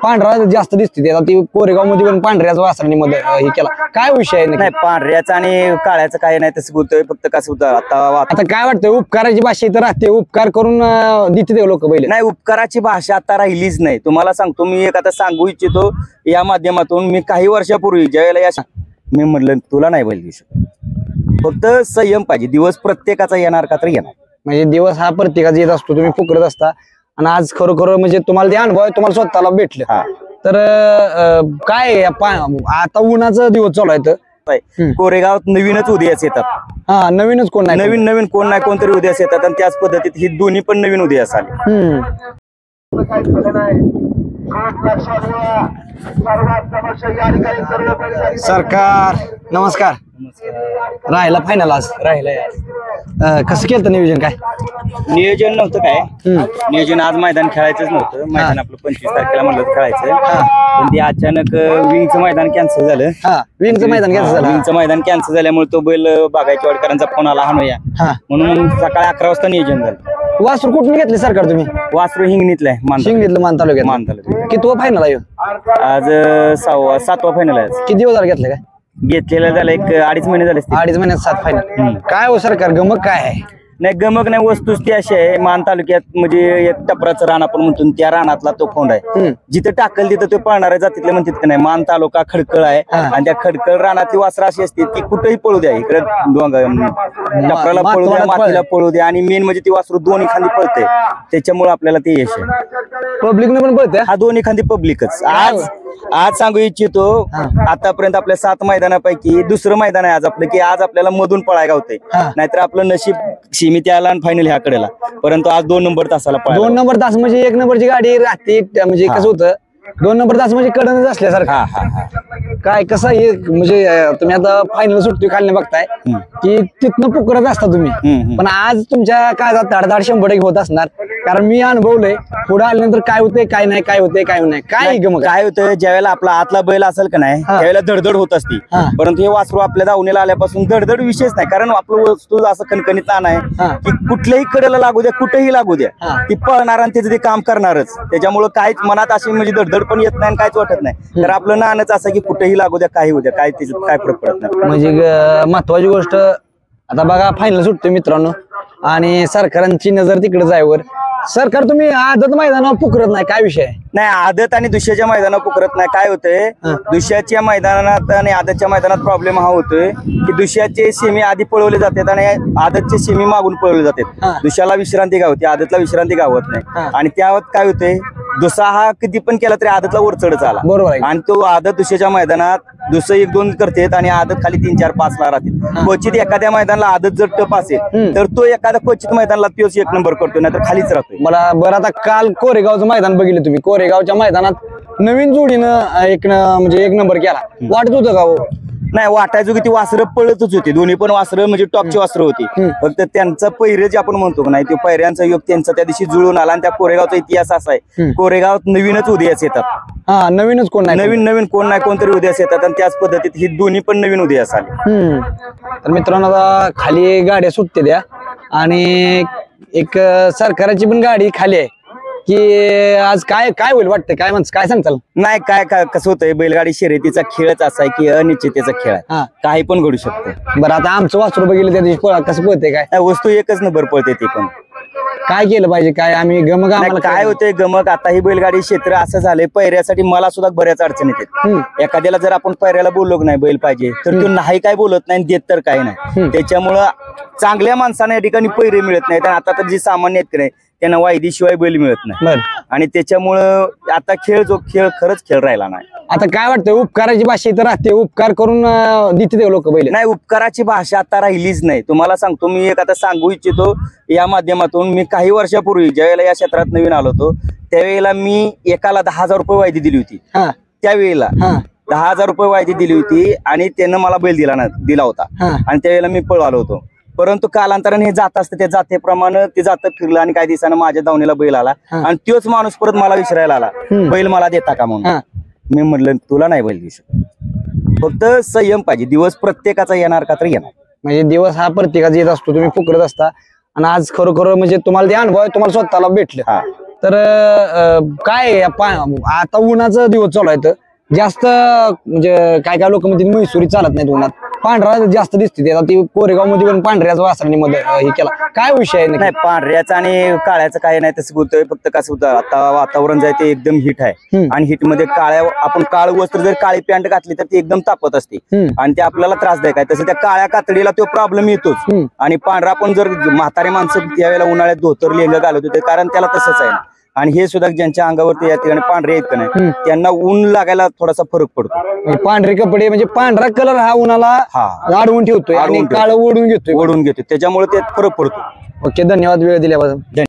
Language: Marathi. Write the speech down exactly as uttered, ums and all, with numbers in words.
पांढरा जास्त दिसते आता ती कोरेगाव मध्ये पण पांढऱ्याच वासरांनी मध्ये हे केला, काय विषय आहे? नाही पांढऱ्याचं आणि काळ्याचं काही नाही तसं बोलतोय, फक्त कसं होतं आता आता काय वाटतंय उपकाराची भाषा इथं राहते, उपकार करून देते ते लोक बैल? नाही उपकाराची भाषा आता राहिलीच नाही. तुम्हाला सांगतो मी एक आता सांगू इच्छितो या माध्यमातून, मी काही वर्षापूर्वी ज्यावेळेला या मी म्हटलं तुला नाही बैल देऊ शकत, फक्त संयम पाहिजे. दिवस प्रत्येकाचा येणार का तर येणार, म्हणजे दिवस हा प्रत्येकाचा येत असतो, तुम्ही फुकरत असता आणि आज खरोखर म्हणजे तुम्हाला ते अनुभव तुम्हाला स्वतःला भेटले. तर काय आता उन्हाचा दिवस चालू आहे, कोरेगावात नवीनच उदयास येतात. हा नवीनच कोण नाही, नवीन नवीन कोण नाही कोणतरी उदयास येतात आणि त्याच पद्धतीत ही दोन्ही पण नवीन उदयास आले. सरकार नमस्कार. राहिला फायनल आज? राहिला. कसं केलं नियोजन? काय नियोजन नव्हतं काय, नियोजन आज मैदान खेळायचंच नव्हतं. मैदान आपलं पंचवीस तारखेला म्हणलं खेळायचं, पण ते अचानक विंगचं मैदान कॅन्सल झालं. विंगचं मैदान कॅन्सल झालं विंगचं मैदान कॅन्सल झाल्यामुळे तो बैल बागायच्या वाडकरांचा फोन आला हाणूया म्हणून सकाळी अकरा वाजता नियोजन झालं. वासरू कुठून घेतले सरकार तुम्ही? वासरू हिंगणीतलं आहे, हिंगणीतलं मान तालुक्यात. मान तालुक्यात. कितवा फायनल आहे आज? सहावा सातवा फायनल आहे. किती दिवस झाले घेतले? काय घेतलेलं झालं एक अडीच महिने झाले. अडीच महिन्यात सात फायनल. काय हो सरकार गमक काय आहे? नाही गमक नाही, वस्तूच ती अशी आहे, मान तालुक्यात म्हणजे एक टपराचं रान आपण म्हणतो, त्या रानातला तो खोंड आहे. जिथं टाकल तिथं तो पळणाऱ्या जातीतले म्हणतात का नाही. मान तालुका खडकळ आहे आणि त्या खडकळ रानातली वासरं अशी असते की कुठेही पळू द्या, इकडे टपराला पळू द्या, मातीला पळू द्या, आणि मेन म्हणजे ती वासरू दोन्ही खांदी पळते, त्याच्यामुळे आपल्याला ते यश आहे. पब्लिकने पण पळते हा दोन्ही खांदी पब्लिकच. आज आज सांगू इच्छितो आतापर्यंत आपल्या सात मैदानापैकी दुसरं मैदान आहे आज आपलं, की आज आपल्याला मधून पळायला होते, नाहीतर आपलं नशीब सीमित यायला आणि फायनल ह्या कडेला, परंतु आज दोन नंबर तासाला पळायला. दोन नंबर तास म्हणजे एक नंबरची गाडी राहते, म्हणजे कसं होतं दोन नंबर तास म्हणजे कडनच असल्यासारखं. काय कसं हे म्हणजे तुम्ही आता फायनल सुट्टी खाली बघताय की तिथनं पुकारत असता तुम्ही, पण आज तुमच्या काळजात धाडधाड शंभर टक्के होत असणार, कारण मी अनुभवलंय. पुढे आल्यानंतर काय होते काय नाही, काय होते काय नाही, काय काय होतं ज्यावेळेला आपला आतला बैल असेल का नाही त्यावेळेला धडधड होत असती, परंतु हे वासरू आपल्या दावणीला आल्यापासून धडधड विशेष नाही, कारण आपलं वस्तू असं खणखणीत ताण आहे की कुठल्याही कडेला लागू द्या, कुठेही लागू द्या, ती पळणार आणि त्याचं ते काम करणारच. त्याच्यामुळे काहीच मनात अशी म्हणजे धडधड पण येत नाही, काहीच वाटत नाही. तर आपलं नाणच असं की कुठेही लागू द्या, काही होऊ द्या, काय त्याच्यात काय फरक पडत नाही. म्हणजे महत्वाची गोष्ट आता बघा फायनल सुटते मित्रांनो, आणि सरकारांची नजर तिकडे जायवर. सरकार तुम्ही आदत मैदानावर पुकरत नाही, काय विषय? नाही आदत आणि दुसऱ्याच्या मैदानावर पुकरत नाही. काय होतंय दुसऱ्याच्या मैदानात आणि आदतच्या मैदानात प्रॉब्लेम हा होतोय की दुसऱ्याचे सेमी आधी पळवले जातात आणि आदतचे सेमी मागून पळवले जातात. दुसऱ्याला विश्रांती गावते, आदतला विश्रांती गावत नाही, आणि त्यावर काय होतंय दुसरा हा किती पण केला तरी आदतला वर चढच आला. बरोबर. आणि तो आदत दुसऱ्याच्या मैदानात दुसरं एक दोन करतेत आणि आदत खाली तीन चार पाच ला राहतील. क्वचित एखाद्या मैदानाला आदत जर टप असेल तर तो एखाद्या क्वचित मैदानाला तोच एक नंबर करतो, नाही तर खालीच राहतोय. मला बरं आता काल कोरेगावचं मैदान बघितलं तुम्ही, कोरेगावच्या मैदानात नवीन जोडीनं एक म्हणजे एक नंबर केला, वाटत होतं का हो? नाही वाटायचो की ती वासरं पळतच होती, दोन्ही पण वासरं म्हणजे टॉपची वासरं होती, फक्त त्यांचं पैरे जे आपण म्हणतो नाही ते पैऱ्यांचा योग त्यांचा त्या दिवशी जुळून आला. आणि त्या कोरेगावचा इतिहास असा आहे, कोरेगावात नवीनच उदयास येतात. हा नवीनच कोण नाही, नवीन नवीन कोण नाही कोणतरी उदयास येतात, आणि त्याच पद्धतीत ही दोन्ही पण नवीन उदयास आले. तर मित्रांनो आता खाली गाड्या सुटते द्या, आणि एक सरकाराची पण गाडी खाली आहे की आज काय काय होईल वाटतं, काय म्हणत काय सांगताल? नाही काय काय कसं होतंय बैलगाडी शर्यतीचा खेळच असा आहे की अनिश्चिततेचा खेळ आहे, काही पण घडू शकतं. बरं आता आमचं वासरू बघितलं त्या दिवशी कसं पळते, काय वस्तू एकच नंबर पळते, ती पण काय केलं पाहिजे, काय आम्ही गमक आम्हाला काय होतंय गमक आता ही बैलगाडी क्षेत्र असं झालंय, पैऱ्यासाठी मला सुद्धा बऱ्याच अडचणी येतात. एखाद्याला जर आपण पैऱ्याला बोललो नाही बैल पाहिजे तर तो नाही काय बोलत नाही, देत तर काय नाही. त्याच्यामुळं चांगल्या माणसांना या ठिकाणी पैरे मिळत नाहीत, आणि आता तर जे सामान्य आहेत की नाही त्यांना वायदीशिवाय बैल मिळत नाही, आणि त्याच्यामुळं आता खेळ जो खेळ खरंच खेळ राहिला नाही. आता काय वाटतं उपकाराची भाषा इथं राहते, उपकार करून देते ते लोक बैल? नाही उपकाराची भाषा आता राहिलीच नाही. तुम्हाला सांगतो मी एक आता सांगू इच्छितो या माध्यमातून, मी काही वर्षापूर्वी ज्यावेळेला या क्षेत्रात नवीन आलो होतो त्यावेळेला मी एकाला दहा हजार रुपये वायदी दिली होती. त्यावेळेला दहा हजार रुपये वायदी दिली होती आणि त्यानं मला बैल दिला ना दिला होता, आणि त्यावेळेला मी पळालो होतो. परंतु कालांतराने हे जात असतं, त्या जातेप्रमाणे ते जात फिरलं आणि काही दिवसानं माझ्या दावणीला बैल आला, आणि तोच माणूस परत मला विचारायला आला बैल मला देता का म्हणून. मी म्हटलं तुला नाही बैल देऊ शकत, फक्त संयम पाहिजे. दिवस प्रत्येकाचा येणार का तर येणार, म्हणजे दिवस हा प्रत्येकाचा येत असतो, तुम्ही फुकरत असता, आणि आज खरोखर म्हणजे तुम्हाला ते अनुभव तुम्हाला स्वतःला भेटले. तर अं, काय आहे या पा- आता उन्हाचा दिवस चालू आहे तर जास्त म्हणजे काय काय लोक म्हणजे म्हैसूरी चालत नाहीत उन्हात, पांढरा जास्त दिसते आता ती कोरेगाव मध्ये पण पांढऱ्याच वासरांमध्ये हे केला, काय विषय आहे नाही नक्की? पांढऱ्याचं आणि काळ्याचं काय नाही तसं बोलतोय, फक्त कसं होतं आता वातावरण जे आहे ते एकदम हिट आहे हम्म. आणि हिट मध्ये काळ्या आपण काळ वस्त्र जर काळी पॅन्ट घातली तर ती एकदम तापत असते हम्म. आणि ते आपल्याला त्रासदायक आहे. तसं त्या काळ्या कातडीला तो प्रॉब्लेम येतोच हम्म. आणि पांढरा पण जर म्हातारे माणसं त्यावेळेला उन्हाळ्यात धोतर लेंग घालत होते कारण त्याला तसंच आहे ना. आणि हे सुद्धा ज्यांच्या अंगावरती या ठिकाणी पांढरे आहेत का नाही त्यांना ऊन लागायला थोडासा फरक पडतो. म्हणजे पांढरे कपडे म्हणजे पांढरा कलर हा उन्हाला हा. अडवून ठेवतोय आणि अडवून ठेवतोय. काळ ओढून घेतोय. ओढून घेतो त्याच्यामुळे ते फरक पडतो. ओके, धन्यवाद वेळ दिल्याबद्दल.